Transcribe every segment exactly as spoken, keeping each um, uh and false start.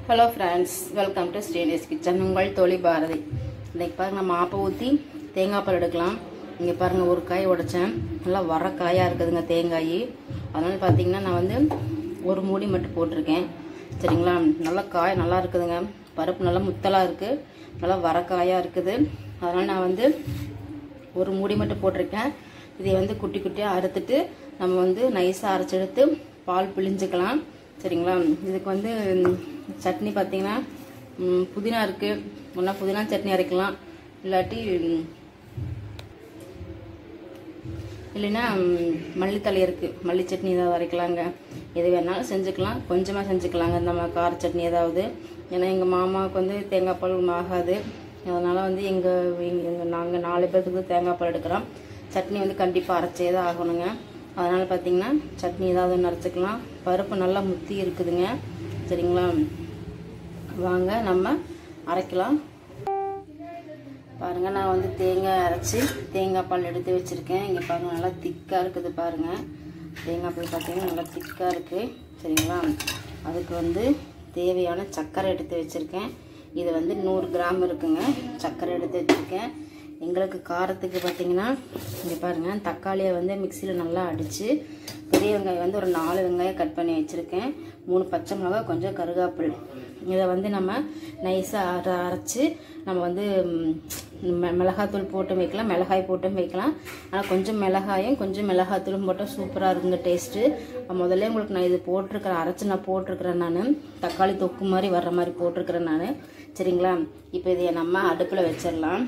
Hello friends, welcome to Srini's kitchen. உங்கள் தோழி பாரதி. இன்றைக்கி பாருங்கள், நம்ம ஆப்பை ஊற்றி தேங்காய் பால் எடுக்கலாம். இங்கே பாருங்கள், ஒரு காய் உடைச்சேன். நல்லா வர காயாக இருக்குதுங்க தேங்காய். அதனால் பார்த்தீங்கன்னா நான் வந்து ஒரு மூடி மட்டும் போட்டிருக்கேன். சரிங்களா, நல்லா காய் நல்லா இருக்குதுங்க. பருப்பு நல்லா முத்தலாக இருக்குது, நல்லா வர காயாக இருக்குது. அதனால் நான் வந்து ஒரு மூடி மட்டும் போட்டிருக்கேன். இதை வந்து குட்டி குட்டியாக அறுத்துட்டு நம்ம வந்து நைஸாக அரைச்சி எடுத்து பால் பிழிஞ்சிக்கலாம். சரிங்களா, இதுக்கு வந்து சட்னி பார்த்தீங்கன்னா புதினா இருக்குது. ஒன்றா புதினா சட்னி அரைக்கலாம், இல்லாட்டி இல்லைன்னா மல்லித்தலை இருக்குது, மல்லி சட்னி ஏதாவது அரைக்கலாங்க. எது வேணாலும் செஞ்சுக்கலாம், கொஞ்சமாக செஞ்சுக்கலாங்க. நம்ம கார சட்னி ஏதாவது. ஏன்னா எங்கள் மாமாவுக்கு வந்து தேங்காய் பால் ஆகாது. அதனால் வந்து எங்கள் எங்கள் நாங்கள் நாலு பேருக்கு தேங்காய் பால் எடுக்கிறோம். சட்னி வந்து கண்டிப்பாக அரைச்சே தான் ஆகணுங்க. அதனால் பார்த்திங்கன்னா சட்னி ஏதாவது ஒன்று அரைச்சிக்கலாம். பருப்பு நல்லா முத்தி இருக்குதுங்க. சரிங்களா, வாங்க நம்ம அரைக்கலாம். பாருங்கள், நான் வந்து தேங்காய் அரைச்சி தேங்காய் பால் எடுத்து வச்சுருக்கேன். இங்கே பாருங்கள், நல்லா திக்காக இருக்குது. பாருங்கள், தேங்காய் பால் பார்த்திங்கன்னா நல்லா திக்காக இருக்குது. சரிங்களா, அதுக்கு வந்து தேவையான சர்க்கரை எடுத்து வச்சுருக்கேன். இது வந்து நூறு கிராம் இருக்குங்க. சர்க்கரை எடுத்து வச்சுருக்கேன். எங்களுக்கு காரத்துக்கு பார்த்திங்கன்னா இங்கே பாருங்கள், தக்காளியை வந்து மிக்சியில் நல்லா அடித்து, பெரிய வெங்காயம் வந்து ஒரு நாலு வெங்காயம் கட் பண்ணி வச்சுருக்கேன். மூணு பச்சை மிளகா, கொஞ்சம் கருவேப்பிலை. இதை வந்து நம்ம நைஸாக அரை அரைச்சி நம்ம வந்து மிளகாத்தூள் போட்டு வைக்கலாம், மிளகாய் போட்டும் வைக்கலாம். ஆனால் கொஞ்சம் மிளகாயும் கொஞ்சம் மிளகாத்தூளும் போட்டால் சூப்பராக இருக்குங்க டேஸ்ட்டு. முதல்ல உங்களுக்கு நான் இது போட்டிருக்கிறேன், அரைச்சி நான் போட்டிருக்கிறேன். நான் தக்காளி தொக்கு மாதிரி வர்ற மாதிரி போட்டிருக்கிறேன் நான். சரிங்களா, இப்போ இதை நம்ம அடுப்பில் வச்சிடலாம்.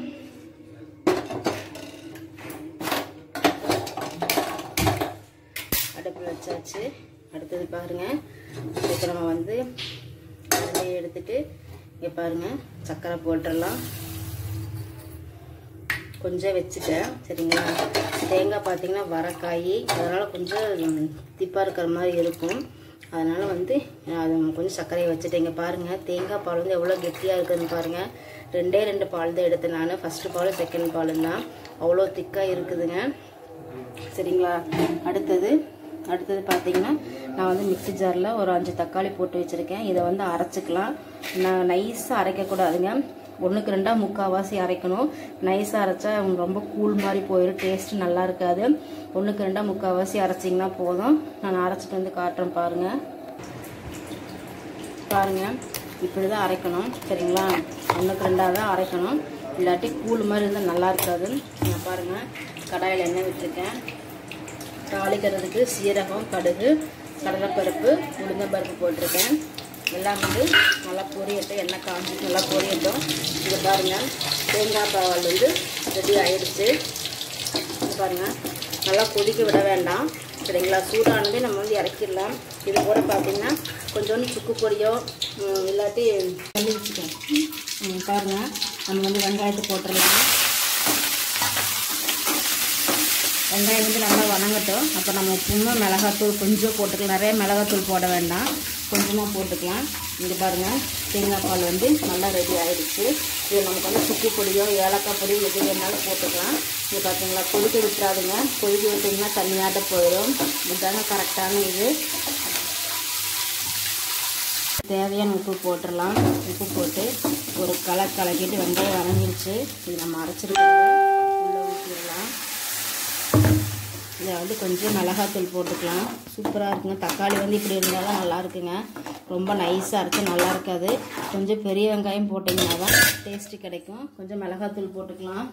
அடுப்பில் வச்சாச்சு. அடுத்தது பாருங்கள், இப்போ நம்ம வந்து அதையே எடுத்துட்டு இங்கே பாருங்கள், சர்க்கரை போட்டுடலாம். கொஞ்சம் வச்சுட்டேன். சரிங்களா, தேங்காய் பார்த்தீங்கன்னா வரக்காய், அதனால் கொஞ்சம் திப்பாக இருக்கிற மாதிரி இருக்கும். அதனால் வந்து அது கொஞ்சம் சர்க்கரையை வச்சுட்டேன். இங்கே பாருங்கள், தேங்காய் பால் வந்து எவ்வளோ கெட்டியாக இருக்குதுன்னு பாருங்கள். ரெண்டே ரெண்டு பால் தான் எடுத்தேன் நான். ஃபஸ்ட்டு பால் செகண்ட் பாலும் தான். அவ்வளோ திக்காக இருக்குதுங்க. சரிங்களா, அடுத்தது அடுத்தது பார்த்தீங்கன்னா நான் வந்து மிக்ஸி ஜாரில் ஒரு அஞ்சு தக்காளி போட்டு வச்சுருக்கேன். இதை வந்து அரைச்சிக்கலாம். நான் நைஸாக அரைக்கக்கூடாதுங்க, ஒன்றுக்கு ரெண்டாக முக்கால்வாசி அரைக்கணும். நைஸாக அரைச்சா ரொம்ப கூழ் மாதிரி போயிடும், டேஸ்ட்டு நல்லா இருக்காது. ஒன்றுக்கு ரெண்டாக முக்கால்வாசி அரைச்சிங்கன்னா போதும். நான் அரைச்சிட்டு வந்து காட்டுறேன். பாருங்கள் பாருங்கள் இப்படி தான் அரைக்கணும். சரிங்களா, ஒன்றுக்கு ரெண்டாக தான் அரைக்கணும், இல்லாட்டி கூழ் மாதிரி இருந்தால் நல்லா இருக்காது. நான் பாருங்கள், கடாயில் எண்ணெய் விட்டுருக்கேன். தாளிக்கிறதுக்கு சீரகம், கடுகு, கடலைப்பருப்பு, உளுந்தம்பருப்பு போட்டிருக்கேன். எல்லாம் வந்து நல்லா பொரியட்டும், எண்ணெய் காஞ்சி நல்லா பொரியட்டும். இது பாருங்கள், தேங்காய் பால் வந்து ரெடி ஆகிடுச்சு. இது பாருங்கள், நல்லா கொதிக்க விட வேண்டாம். சரிங்களா, சூடானதே நம்ம வந்து இறக்கிடலாம். இது கூட பார்த்திங்கன்னா கொஞ்சோண்டு சுக்கு பொடியோ இல்லாட்டி தள்ளி வச்சுக்கோங்க. பாருங்கள், நம்ம வந்து வெங்காயத்தை போட்டுடலாம். வெங்காயம் வந்து நல்லா வணங்கட்டும். அப்போ நம்ம உப்புமா மிளகாத்தூள் கொஞ்சம் போட்டுக்கலாம். நிறைய மிளகாத்தூள் போட வேண்டாம், கொஞ்சமாக போட்டுக்கலாம். இங்கே பாருங்கள், தேங்காய் பால் வந்து நல்லா ரெடி ஆகிடுச்சு. இது நமக்கு வந்து சுக்கு பொடியோ ஏலக்காய் பொடி எது வேணாலும் போட்டுக்கலாம். இது பார்த்தீங்களா, கொதிக்க விட்டுறாதுங்க. கொதிக்க விட்டிங்கன்னா தண்ணியாட்ட போயிடும். இதுதாங்க கரெக்டான இது. தேவையான உப்பு போட்டுடலாம். உப்பு போட்டு ஒரு களை கலக்கிட்டு வெங்காயம் வணங்கிடுச்சு. இது நம்ம அரைச்சிருக்கிறது உள்ளே ஊற்றிடலாம். இதை வந்து கொஞ்சம் மிளகாத்தூள் போட்டுக்கலாம். சூப்பராக இருக்குங்க. தக்காளி வந்து இப்படி இருந்தாலும் நல்லா இருக்குங்க. ரொம்ப நைஸாக அரைச்சி நல்லா இருக்காது. கொஞ்சம் பெரிய வெங்காயம் போட்டிங்கன்னா தான் டேஸ்ட்டு கிடைக்கும். கொஞ்சம் மிளகாத்தூள் போட்டுக்கலாம்.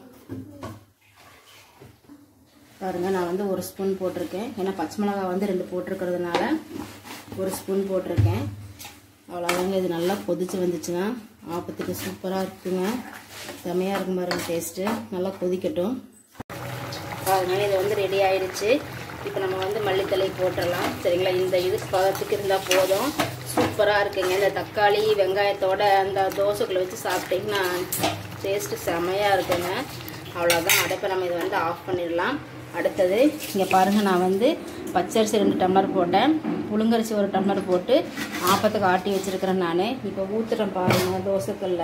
பாருங்கள், நான் வந்து ஒரு ஸ்பூன் போட்டிருக்கேன். ஏன்னா பச்சை மிளகாய் வந்து ரெண்டு போட்டிருக்கிறதுனால ஒரு ஸ்பூன் போட்டிருக்கேன். அவ்வளோதாங்க. இது நல்லா கொதிச்சு வந்துச்சுன்னா ஆப்பத்துக்கு சூப்பராக இருக்குங்க. செமையாக இருக்கும் பாருங்கள் டேஸ்ட்டு. நல்லா கொதிக்கட்டும். பாருங்கள், இது வந்து ரெடி ஆகிடுச்சு. இப்போ நம்ம வந்து மல்லித்தலை போட்டுடலாம். சரிங்களா, இந்த இது பதத்துக்கு இருந்தால் போதும். சூப்பராக இருக்குங்க. இந்த தக்காளி வெங்காயத்தோட அந்த தோசைக்குள்ளே வச்சு சாப்பிட்டிங்கன்னா டேஸ்ட்டு செமையாக இருக்குங்க. அவ்வளோதான். அடுப்பை நம்ம இதை வந்து ஆஃப் பண்ணிடலாம். அடுத்தது இங்கே பாருங்கள், நான் வந்து பச்சரிசி ரெண்டு டம்ளர் போட்டேன், புழுங்கரிசி ஒரு டம்ளர் போட்டு ஆப்பத்துக்கு ஆட்டி வச்சுருக்கிறேன் நான். இப்போ ஊற்றுறேன் பாருங்கள் தோசைக்கல்ல.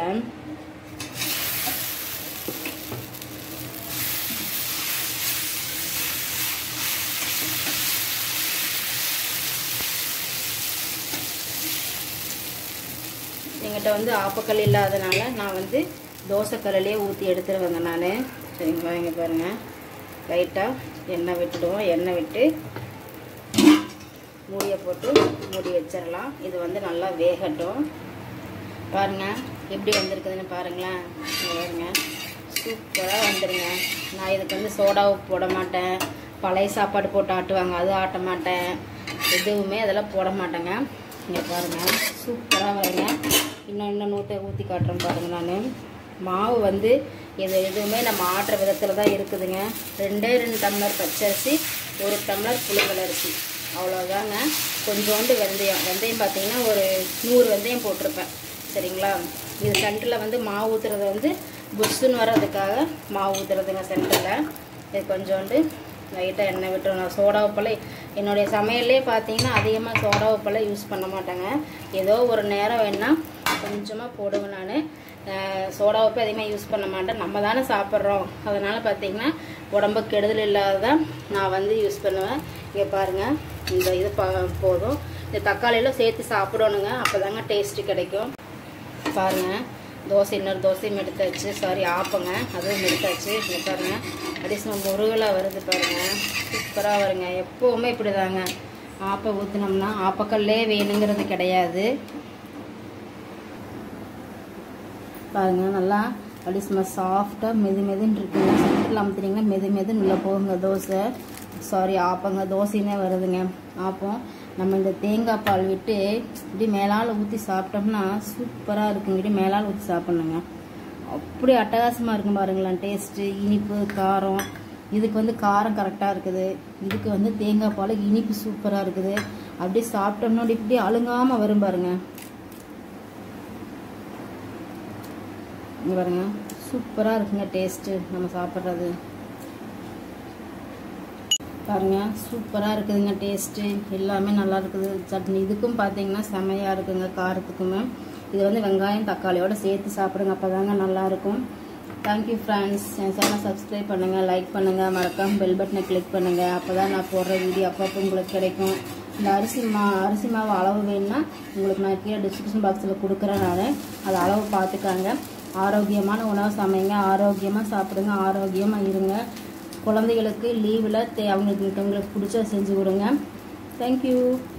என்கிட்ட வந்து ஆப்பக்கல் இல்லாதனால நான் வந்து தோசைக்கல்லையே ஊற்றி எடுத்துருவேங்க நான். சரிங்களா, இங்கே பாருங்கள், லைட்டாக எண்ணெய் விட்டுடுவோம். எண்ணெய் விட்டு மூடியை போட்டு மூடி வச்சிடலாம். இது வந்து நல்லா வேகட்டும். பாருங்கள் எப்படி வந்திருக்குதுன்னு பாருங்களேன். பாருங்க, சூப்பராக வந்துடுங்க. நான் இதுக்கு வந்து சோடா உப்பு போட மாட்டேன், பழைய சாப்பாடு போட்டு ஆட்டுவாங்க அது ஆட்ட மாட்டேன், எதுவுமே அதெல்லாம் போட மாட்டேங்க. இங்கே பாருங்கள் சூப்பராக வருங்க. இன்னும் இன்னும் நூற்றை ஊற்றி காட்டுறேன் பாருங்கள். நான் மாவு வந்து இது எதுவுமே நம்ம ஆட்டுற விதத்தில் தான் இருக்குதுங்க. ரெண்டே ரெண்டு டம்ளர் பச்சரிசி, ஒரு டம்ளர் புழுங்கலரிசி, அவ்வளோதாங்க. கொஞ்சோண்டு வெந்தயம், வெந்தயம் பார்த்தீங்கன்னா ஒரு நூறு வெந்தயம் போட்டிருப்பேன். சரிங்களா, இது சென்டரில் வந்து மாவு ஊற்றுறது வந்து புஷ்ஷுன்னு வர்றதுக்காக மாவு ஊற்றுறதுங்க சென்டரில். இது கொஞ்சோண்டு லைட்டாக எண்ணெய் விட்டுரும். நான் சோடா உப்பெல்லாம் என்னுடைய சமையல்லே பார்த்தீங்கன்னா அதிகமாக சோடா உப்பெல்லாம் யூஸ் பண்ண மாட்டேங்க. ஏதோ ஒரு நேரம் வேணால் கொஞ்சமாக போடுவேன். நான் சோடா உப்பு அதிகமாக யூஸ் பண்ண மாட்டேன். நம்ம தானே சாப்பிட்றோம், அதனால் பார்த்தீங்கன்னா உடம்பு கெடுதல் இல்லாததான் நான் வந்து யூஸ் பண்ணுவேன். இங்கே பாருங்கள், இந்த இது பா போதும். இந்த தக்காளியெல்லாம் சேர்த்து சாப்பிடணுங்க, அப்போ தாங்க டேஸ்ட்டு கிடைக்கும். பாருங்கள், தோசை இன்னொரு தோசையும் எடுத்தாச்சு, சாரி ஆப்பங்க அதுவும் எடுத்தாச்சு. இங்கே பாருங்கள் அப்படியே சும்மா முருகலாக வருது பாருங்கள், சூப்பராக வருங்க. எப்போவுமே இப்படி தாங்க, ஆப்பை ஊற்றினோம்னா ஆப்பக்கல்லே வேணுங்கிறது கிடையாது. பாருங்கள் நல்லா அப்படி சும்மா சாஃப்டாக மெது மெதுன்னு இருக்குங்க. சென்டரில் அமுத்துனீங்கன்னா மெது மெதுன்னு உள்ள போகுங்க தோசை, சாரி ஆப்பங்க, தோசைன்னே வருதுங்க ஆப்பம். நம்ம இந்த தேங்காய் பால் விட்டு இப்படி மேலால் ஊற்றி சாப்பிட்டோம்னா சூப்பராக இருக்குங்க. இப்படி மேலால் ஊற்றி சாப்பிட்ணுங்க, அப்படி அட்டகாசமாக இருக்கும் பாருங்களேன். டேஸ்ட்டு, இனிப்பு, காரம். இதுக்கு வந்து காரம் கரெக்டாக இருக்குது, இதுக்கு வந்து தேங்காய் பால் இனிப்பு சூப்பராக இருக்குது. அப்படியே சாப்பிட்டோம்னா இப்படி அழுங்காமல் வரும் பாருங்க. இங்கே பாருங்க, சூப்பராக இருக்குங்க டேஸ்ட்டு நம்ம சாப்பிட்றது. பாருங்கள் சூப்பராக இருக்குதுங்க டேஸ்ட்டு, எல்லாமே நல்லா இருக்குது. சட்னி இதுக்கும் பார்த்தீங்கன்னா செமையாக இருக்குங்க காரத்துக்குமே. இது வந்து வெங்காயம் தக்காளியோடு சேர்த்து சாப்பிடுங்க, அப்போ தாங்க நல்லாயிருக்கும். Thank you friends. என் சேனல் சப்ஸ்கிரைப் பண்ணுங்கள், லைக் பண்ணுங்கள், மறக்காமல் பெல் பட்டனை கிளிக் பண்ணுங்கள். அப்போ தான் நான் போடுற வீடியோ அப்பப்போ உங்களுக்கு கிடைக்கும். இந்த அரிசி மா அரிசி மாவு அளவு வேணுன்னா உங்களுக்கு நான் கீழே டிஸ்கிரிப்ஷன் பாக்ஸில் கொடுக்குறேன். நான் அது அளவு பார்த்துக்காங்க. ஆரோக்கியமான உணவு சமைங்க, ஆரோக்கியமாக சாப்பிடுங்க, ஆரோக்கியமாக இருங்க. குழந்தைகளுக்கு லீவில் தே அவங்களுக்கு உங்களுக்கு பிடிச்ச செஞ்சு கொடுங்க. தேங்க்யூ.